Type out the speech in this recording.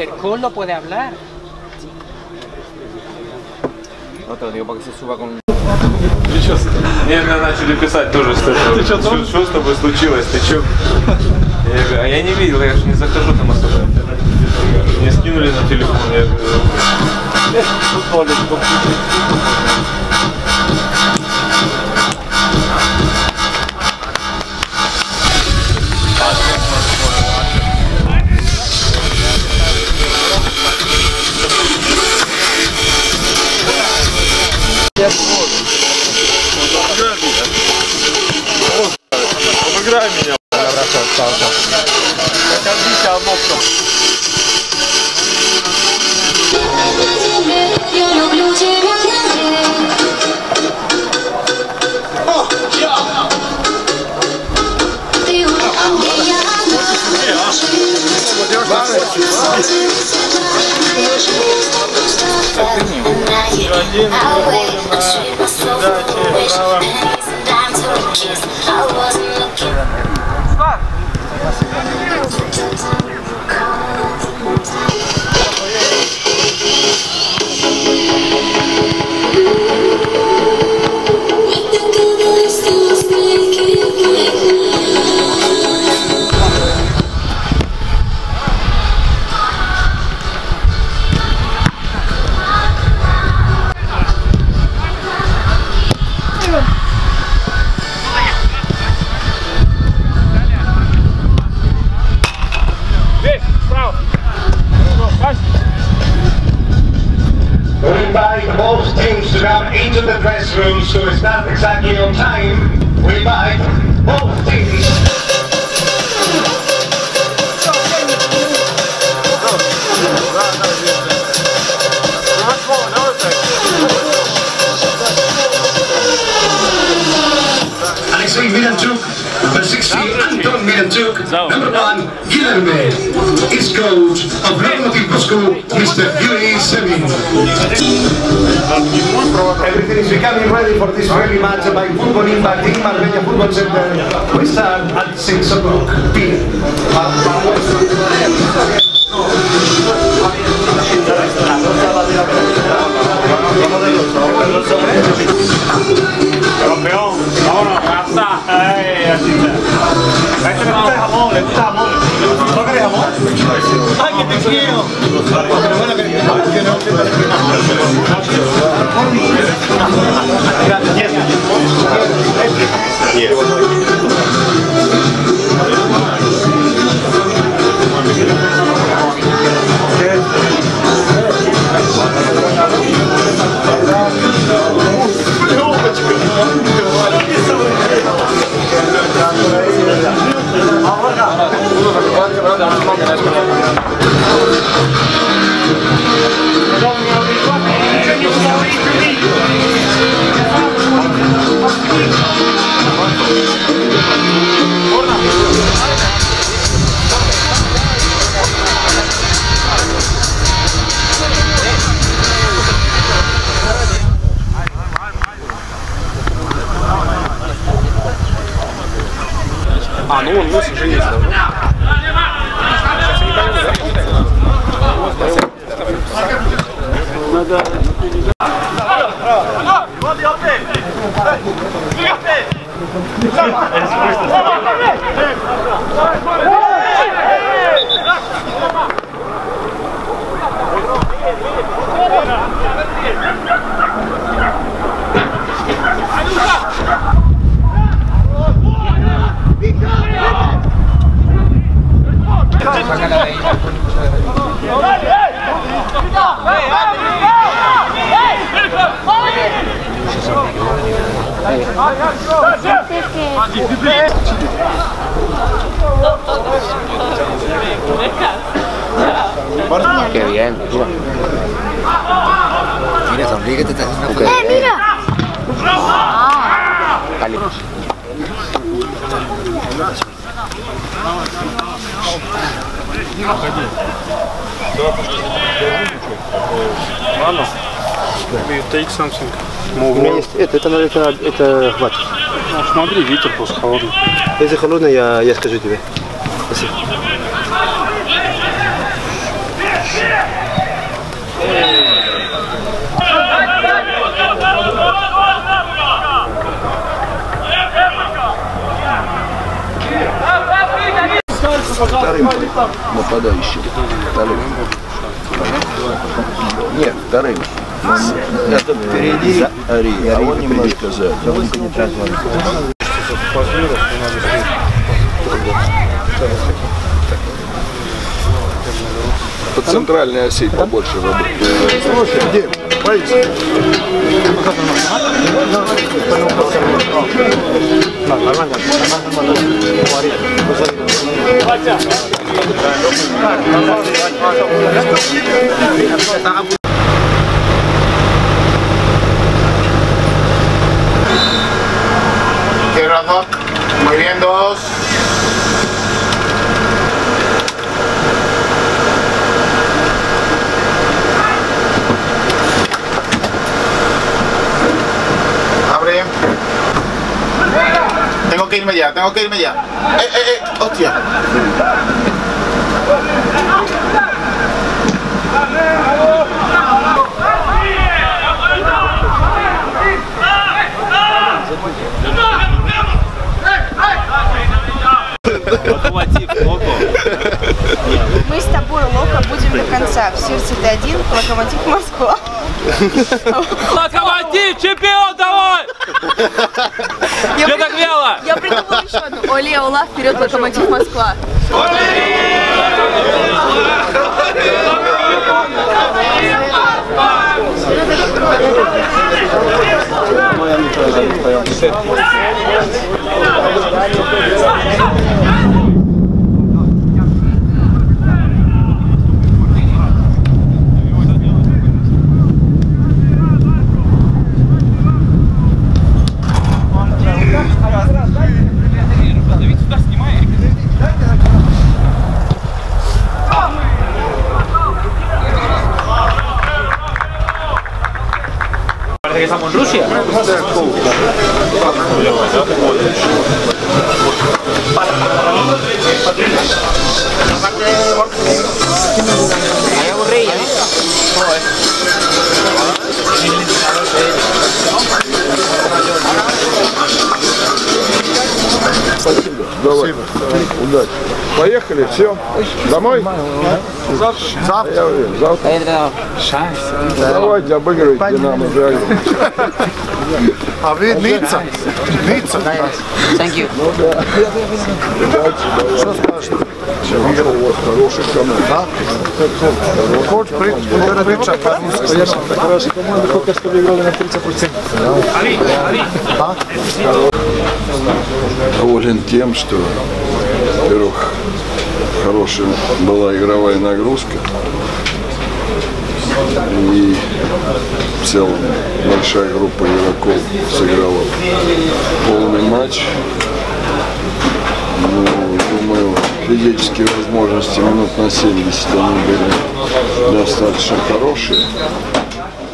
Intercom no puede hablar. No te lo digo para que se suba con... Мне начали писать тоже, что что с тобой случилось, ты чё? Я говорю, а я не видел, я же не захожу там особо. Мне скинули на телефон, я говорю, обыграй меня. Как отбить обновку. Я люблю тебя. Ты ушел меня. We invite both teams to come into the dress room, so it's not exactly on time. We invite both teams. Alexei Miranchuk, number 60, Anton Miranchuk, number 1, Guilherme. Is coach of Lokomotiv Moscow, Mr. Yuri Semin. Everything is becoming ready for this friendly match by Football Impact in Marbella Football Center. We start at 6 o'clock p.m. Campeón, vámonos, ya está. Ay, así está. A este le gusta el jamón, le gusta jamón. ¿No querés jamón? ¡Ay, que te quiero! Pero bueno, que А, ну он нос уже есть. Надо... Qué bien, mira. Mira, sonríe que te estás haciendo una ¡Eh, mira! Cali. Ладно. Take something. У меня есть это хватит. Ну, смотри, ветер просто холодный. Если холодно, я скажу тебе. Спасибо. Вторым нападающим. Вторым. Нет, вторым. Это впереди Ари, а он немножко сзади. По центральной оси побольше работает. Слушай, Дим, боись. Tierra 2, muy bien, 2. Abre. Tengo que irme ya. Hostia. Мы с тобой, Лока, будем до конца. В сердце ты один, Локомотив Москва. Локомотив, чемпион, давай! Что так вяло? Я придумала еще одну. Оле, Ола, вперед, Локомотив Москва. Regresamos en Rusia. Hay aburrida, Спасибо. Давай. Удачи. Поехали, все. Домой? Завтра. Я уверен, завтра. Давайте обыгрывайте Динамо. А вы Ницца? Ницца? Thank you. Ну да. Удачи. Что скажешь? Вижу, у вас хороший канал. Да? Коуч priča по-русски. Хорошая команда, только что выиграли на 30%. Доволен тем, что, во-первых, хорошая была игровая нагрузка. И в целом большая группа игроков сыграла полный матч. Ну, думаю, физические возможности минут на 70 они были достаточно хорошие.